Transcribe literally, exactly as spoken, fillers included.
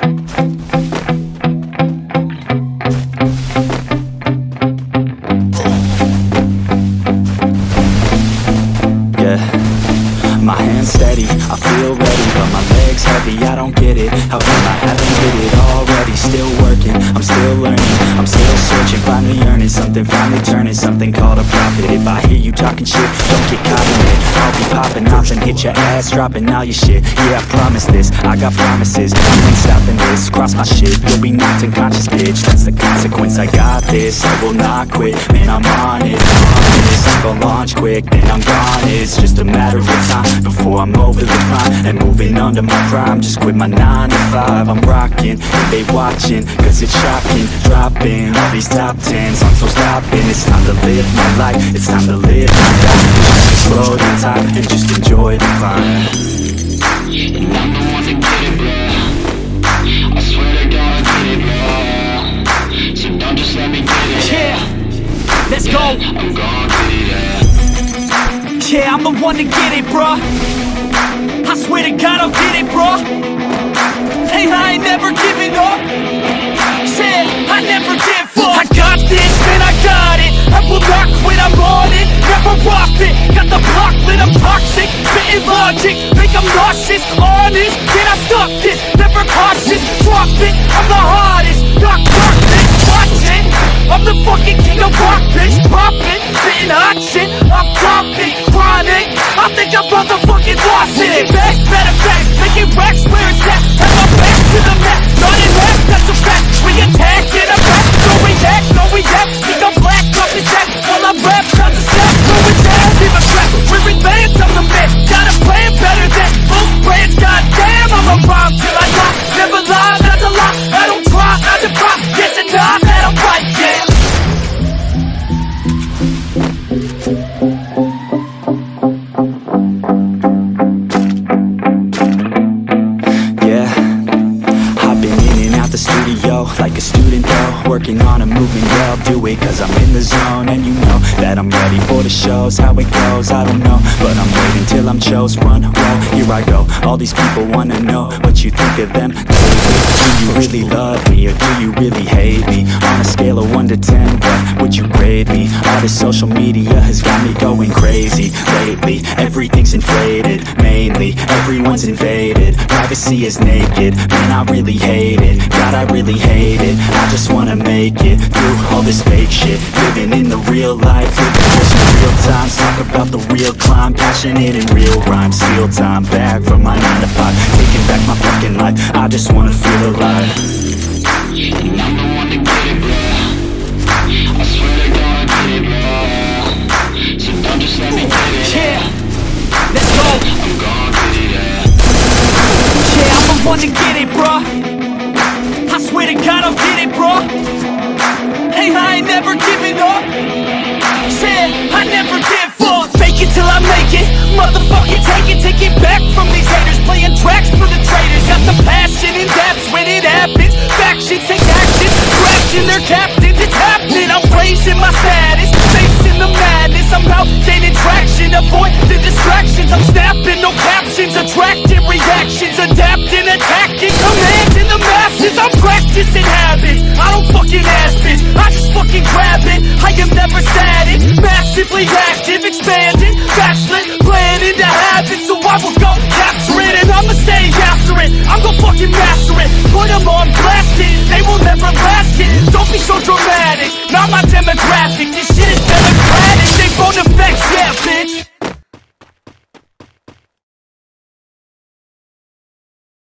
My hands steady, I feel ready, but my legs heavy, I don't get it. How come I haven't hit it already? Still working, I'm still learning, I'm still searching, finally earning something, finally turning something called a profit. If I hear you talking shit, don't get caught in it. I'll be popping off and hit your ass, dropping all your shit. Yeah, I promise this, I got promises, I ain't stopping this. Cross my shit, you'll be knocked unconscious, bitch. That's the consequence, I got this, I will not quit. Man, I'm on it, on this. I'm gon' launch quick, then I'm gone. It's just a matter of time before I'm over the climb and moving under my prime. Just quit my nine to five, I'm rocking, and they watching, cause it's shocking. Dropping all these top tens, I'm so stopping. It's time to live my life, it's time to live my life. Slow down time and just enjoy the climb. And I'm the one to get it, bro. I swear to God I get it, bro. So don't just let me get it. Yeah, let's yeah, go. I'm gon' get it, yeah. Yeah, I'm the one to get it, bruh. I swear to God I'll get it, bruh. Hey, I ain't never giving up. Said I never give up. I got this, man, I got it. I will not quit, I'm on it. Never off it. Got the block lit, I'm toxic. Spitting logic, make them nauseous. Honest, can I stop this? Never cautious, drop it. I'm the hardest. Knock, knock, bitch, watch it. I'm the fucking king of rock, bitch. Pop it, spitting hot shit. I'm topic, chronic. I think I'm motherfucking lost it. Back, better facts, making racks where it's at. Have my back to the mat, not in half, that's a fact. We attack in a back, no react, no react. Think I'm black, up his back, while I rap, tons of snap. No react, give a crap. We're advanced, I'm the man. Gotta play it better than most brands. Goddamn, I'm a rhyme till I die. Never lie, that's a lie. I don't try, I defy. Yes and nah, that I'm right, yeah. Like a student though, working on a movement, yeah, I'll do it cause I'm in the zone. And you know that I'm ready for the shows. How it goes, I don't know, but I'm waiting till I'm chose. Run, roll, here I go. All these people wanna know what you think of them. Do you really love me or do you really hate me? On a scale of one to ten, what would you grade me? All this social media has got me going crazy lately. Everything's inflated, mainly everyone's invaded. Privacy is naked, man, I really hate it. God, I really hate it. I just wanna make it through all this fake shit. Living in the real life, living for some real times. Talk about the real climb, passionate in real rhymes. Steal time back from my nine to five, taking back my fucking life. I just wanna feel alive. And I'm the one to get it, bro. I swear to God I get it, bro. So don't just let me get it. Yeah, let's go. I'm gon' get it, yeah. Yeah, I'm the one to get it, bruh. I swear to God I'll get it, bruh. Hey, I ain't never giving up. Said I never give up. Fake it till I make it. Motherfucking take it, take it back from these haters. Playing tracks for the traitors. Got the passion in depths when it happens. Factions take action, crashing their captains. It's happening, I'm raising my status. Facing the madness, I'm out gaining traction. Avoid the distractions, I'm snapping, no captions. Attracting reactions, adapting, attacking. Commanding the masses, I'm practicing habits. I don't fucking ask bitch, I just fucking grab it. I am never static, massively active. Expanding, backslid, planning to have it. So I will go capture it and I'ma stay after it. I'm gonna fucking master it, put them on blast it. They will never last